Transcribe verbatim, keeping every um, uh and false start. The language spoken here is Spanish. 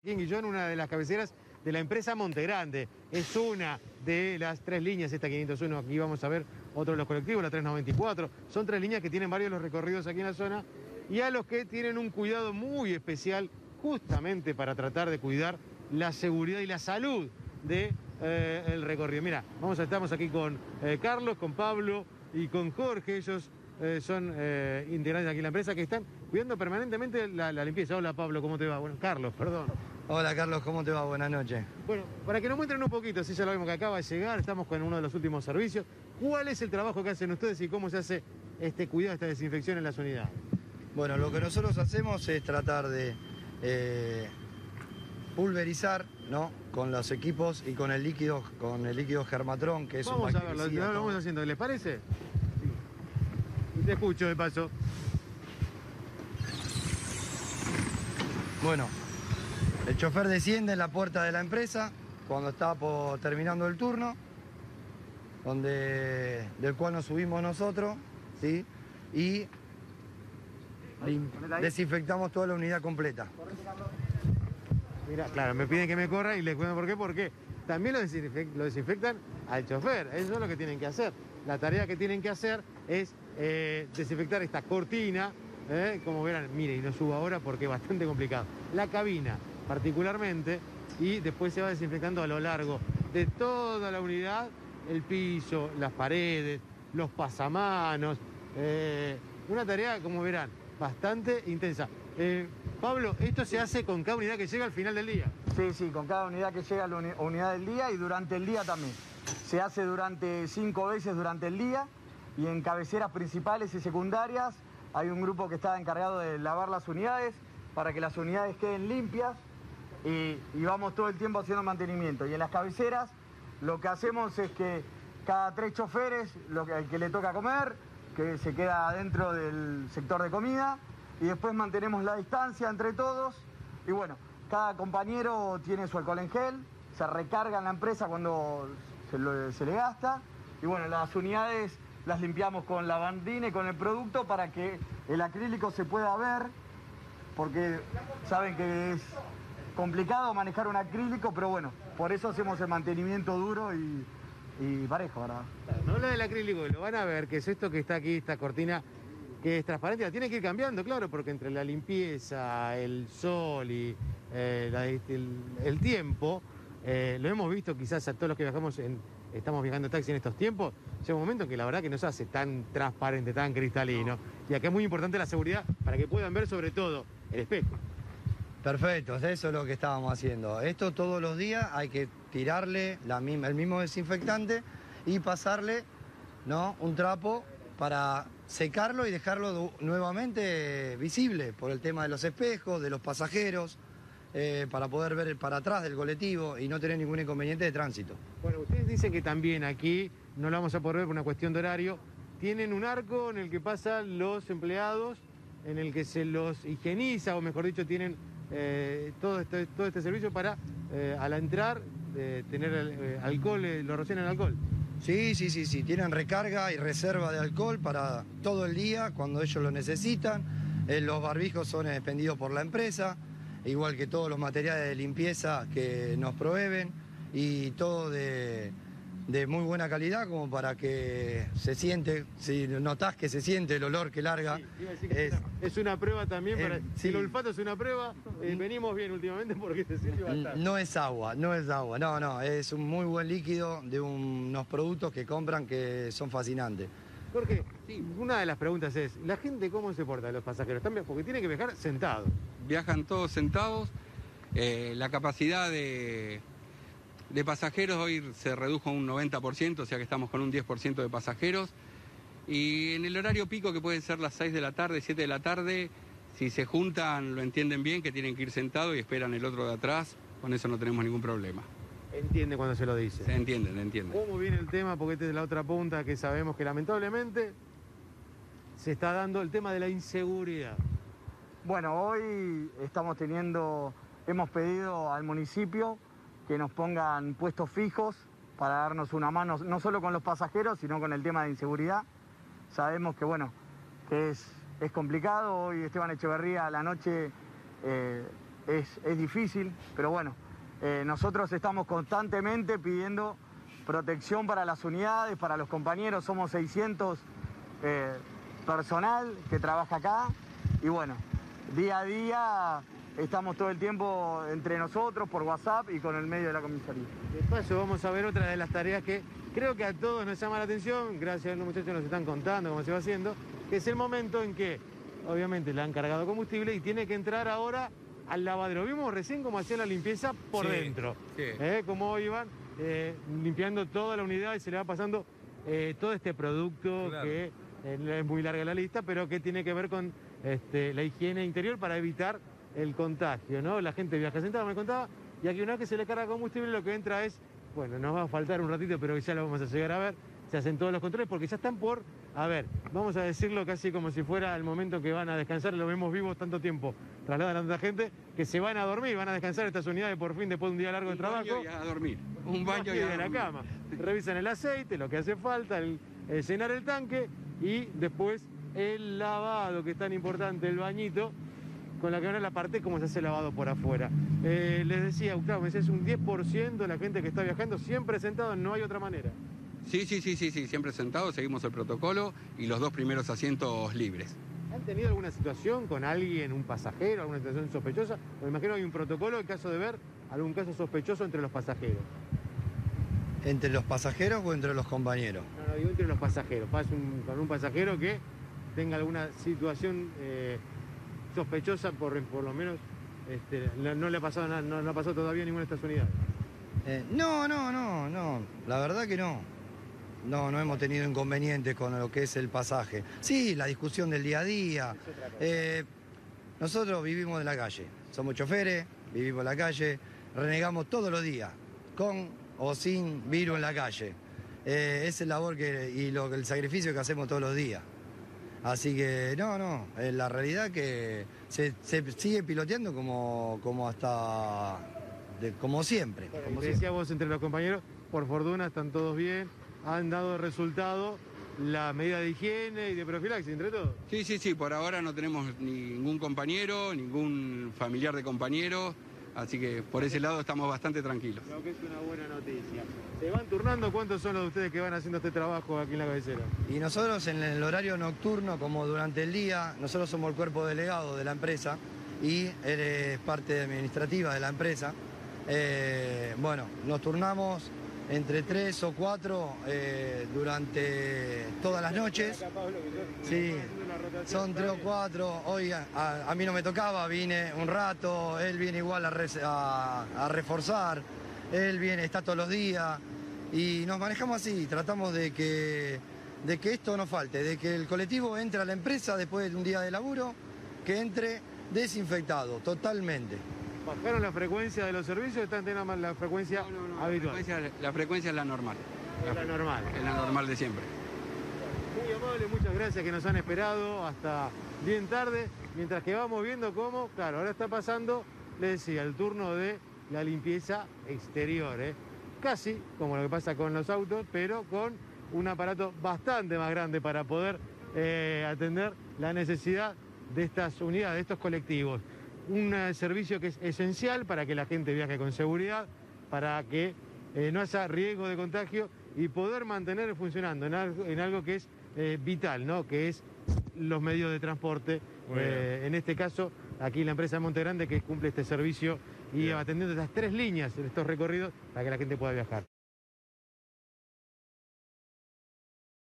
Aquí en Guillón, una de las cabeceras de la empresa Montegrande. Es una de las tres líneas, esta quinientos uno, aquí vamos a ver otro de los colectivos, la trescientos noventa y cuatro. Son tres líneas que tienen varios de los recorridos aquí en la zona y a los que tienen un cuidado muy especial justamente para tratar de cuidar la seguridad y la salud del de, eh, recorrido. Mira, vamos a, estamos aquí con eh, Carlos, con Pablo y con Jorge. Ellos eh, son eh, integrantes aquí en la empresa que están cuidando permanentemente la, la limpieza. Hola Pablo, ¿cómo te va? Bueno, Carlos, perdón. Hola Carlos, ¿cómo te va? Buenas noches. Bueno, para que nos muestren un poquito, si ya lo vemos que acaba de llegar, estamos con uno de los últimos servicios. ¿Cuál es el trabajo que hacen ustedes y cómo se hace este cuidado, esta desinfección en las unidades? Bueno, lo que nosotros hacemos es tratar de eh, pulverizar, ¿no?, con los equipos y con el líquido, con el líquido Germatron, que es vamos un a verlo, lo vamos haciendo, ¿les parece? Sí. Te escucho de paso. Bueno, el chofer desciende en la puerta de la empresa cuando está por, terminando el turno, donde, del cual nos subimos nosotros, ¿sí? Y desinfectamos toda la unidad completa. Mira, claro, me piden que me corra y les cuento por qué, porque también lo, desinfect, lo desinfectan al chofer. Eso es lo que tienen que hacer. La tarea que tienen que hacer es eh, desinfectar esta cortina, eh, como verán, mire, y no subo ahora porque es bastante complicado. La cabina, particularmente, y después se va desinfectando a lo largo de toda la unidad, el piso, las paredes, los pasamanos. Eh, una tarea, como verán, bastante intensa. Eh, Pablo, ¿esto se hace con cada unidad que llega al final del día? Sí, sí, con cada unidad que llega a la uni unidad del día y durante el día también. Se hace durante cinco veces durante el día y en cabeceras principales y secundarias hay un grupo que está encargado de lavar las unidades para que las unidades queden limpias y, y vamos todo el tiempo haciendo mantenimiento. Y en las cabeceras lo que hacemos es que cada tres choferes, lo que, el que le toca comer, que se queda dentro del sector de comida, y después mantenemos la distancia entre todos. Y bueno, cada compañero tiene su alcohol en gel, se recarga en la empresa cuando se, lo, se le gasta. Y bueno, las unidades las limpiamos con lavandina y con el producto para que el acrílico se pueda ver, porque saben que es complicado manejar un acrílico, pero bueno, por eso hacemos el mantenimiento duro y, y parejo, ¿verdad? No habla del acrílico, lo van a ver, que es esto que está aquí, esta cortina que es transparente, la tiene que ir cambiando, claro, porque entre la limpieza, el sol y eh, la, el, el tiempo, eh, lo hemos visto quizás a todos los que viajamos, en, estamos viajando en taxi en estos tiempos, llega un momento en que la verdad que no se hace tan transparente, tan cristalino, no. Y acá es muy importante la seguridad para que puedan ver sobre todo el espejo. Perfecto, eso es lo que estábamos haciendo. Esto todos los días hay que tirarle la misma, el mismo desinfectante y pasarle, ¿no?, un trapo para secarlo y dejarlo nuevamente visible por el tema de los espejos, de los pasajeros, eh, para poder ver para atrás del colectivo y no tener ningún inconveniente de tránsito. Bueno, ustedes dicen que también aquí, no lo vamos a poder ver por una cuestión de horario, tienen un arco en el que pasan los empleados, en el que se los higieniza, o mejor dicho, tienen eh, todo, este, todo este servicio para, eh, al entrar, eh, tener eh, alcohol, eh, lo rocian en alcohol. Sí, sí, sí, sí, tienen recarga y reserva de alcohol para todo el día cuando ellos lo necesitan. Eh, los barbijos son expendidos por la empresa, igual que todos los materiales de limpieza que nos proveen y todo de, de muy buena calidad como para que se siente, si notás que se siente el olor que larga. Sí, iba a decir que es, es, una, es una prueba también, para, eh, si sí. El olfato es una prueba, eh, venimos bien últimamente porque se siente bastante. No es agua, no es agua, no, no, es un muy buen líquido de un, unos productos que compran que son fascinantes. Jorge, sí, una de las preguntas es, ¿la gente cómo se porta, los pasajeros? También, porque tienen que viajar sentados. Viajan todos sentados, eh, la capacidad de... De pasajeros hoy se redujo un noventa por ciento, o sea que estamos con un diez por ciento de pasajeros. Y en el horario pico, que pueden ser las seis de la tarde, siete de la tarde, si se juntan lo entienden bien, que tienen que ir sentados y esperan el otro de atrás, con eso no tenemos ningún problema. Entiende cuando se lo dice. Se entienden, entienden. ¿Cómo viene el tema? Porque esta es la otra punta que sabemos que lamentablemente se está dando el tema de la inseguridad. Bueno, hoy estamos teniendo, hemos pedido al municipio que nos pongan puestos fijos para darnos una mano, no solo con los pasajeros, sino con el tema de inseguridad. Sabemos que, bueno, que es, es complicado. Hoy Esteban Echeverría a la noche eh, es, es difícil, pero bueno, eh, nosotros estamos constantemente pidiendo protección para las unidades, para los compañeros, somos seiscientos eh, personal que trabaja acá y bueno, día a día estamos todo el tiempo entre nosotros por WhatsApp y con el medio de la comisaría. De paso vamos a ver otra de las tareas que creo que a todos nos llama la atención, gracias a los muchachos nos están contando cómo se va haciendo, que es el momento en que obviamente le han cargado combustible y tiene que entrar ahora al lavadero. Vimos recién cómo hacían la limpieza por Sí, dentro, sí. ¿eh? Cómo iban eh, limpiando toda la unidad y se le va pasando eh, todo este producto Claro. que eh, es muy larga la lista, pero que tiene que ver con este, la higiene interior para evitar el contagio, ¿no? La gente viaja sentada, me contaba, y aquí una vez que se le carga combustible lo que entra es, bueno, nos va a faltar un ratito, pero ya lo vamos a llegar a ver, se hacen todos los controles porque ya están por, a ver, vamos a decirlo casi como si fuera el momento que van a descansar, lo vemos vivos tanto tiempo, trasladan a tanta gente, que se van a dormir, van a descansar estas unidades por fin después de un día largo de Un trabajo. baño y a dormir. Un baño y de a la dormir. cama. Revisan el aceite, lo que hace falta, el, el llenar el tanque y después el lavado, que es tan importante, el bañito, con la que van a la parte cómo se hace el lavado por afuera. Eh, les decía, Gustavo, me decía, es un diez por ciento de la gente que está viajando siempre sentado, no hay otra manera. Sí, sí, sí, sí, sí, siempre sentados, seguimos el protocolo y los dos primeros asientos libres. ¿Han tenido alguna situación con alguien, un pasajero, alguna situación sospechosa? Me imagino que hay un protocolo en caso de ver algún caso sospechoso entre los pasajeros. ¿Entre los pasajeros o entre los compañeros? No, no, digo entre los pasajeros. Pasa un, con un pasajero que tenga alguna situación eh, sospechosa, por, por lo menos este, no, no le ha pasado nada, no, no ha pasado todavía ninguna de estas unidades. Eh, no, no, no, no. La verdad que no. No, no hemos tenido inconvenientes con lo que es el pasaje. Sí, la discusión del día a día. Eh, nosotros vivimos en la calle. Somos choferes, vivimos en la calle, renegamos todos los días, con o sin virus en la calle. Eh, es el labor que, y lo, el sacrificio que hacemos todos los días. Así que no, no, es la realidad que se, se sigue piloteando como, como hasta, de- como siempre. Como como decía siempre. vos entre los compañeros, por fortuna están todos bien, han dado resultado la medida de higiene y de profilaxis entre todos. Sí, sí, sí, por ahora no tenemos ningún compañero, ningún familiar de compañero, así que por ese lado estamos bastante tranquilos. Lo que es una buena noticia. ¿Se van turnando? ¿Cuántos son los de ustedes que van haciendo este trabajo aquí en la cabecera? Y nosotros en el horario nocturno, como durante el día, nosotros somos el cuerpo delegado de la empresa y él es parte administrativa de la empresa. Eh, bueno, nos turnamos entre tres o cuatro eh, durante todas las noches. Sí, son tres o cuatro. Hoy a, a- a mí no me tocaba, vine un rato, él viene igual a, res- a- a reforzar, él viene, está todos los días y nos manejamos así, tratamos de que, de que esto no falte, de que el colectivo entre a la empresa después de un día de laburo, que entre desinfectado totalmente. ¿Bajaron la frecuencia de los servicios o están teniendo más la frecuencia No, no, no, la habitual? frecuencia, la frecuencia es la normal. Es la normal. Es la normal de siempre. Muy amable, muchas gracias que nos han esperado hasta bien tarde, mientras que vamos viendo cómo, claro, ahora está pasando, les decía, el turno de la limpieza exterior, ¿eh? Casi como lo que pasa con los autos, pero con un aparato bastante más grande para poder eh, atender la necesidad de estas unidades, de estos colectivos. Un eh, servicio que es esencial para que la gente viaje con seguridad, para que eh, no haya riesgo de contagio y poder mantener funcionando en algo, en algo que es eh, vital, ¿no? Que es los medios de transporte. Eh, en este caso, aquí la empresa Monte Grande que cumple este servicio y Bien. atendiendo estas tres líneas en estos recorridos para que la gente pueda viajar.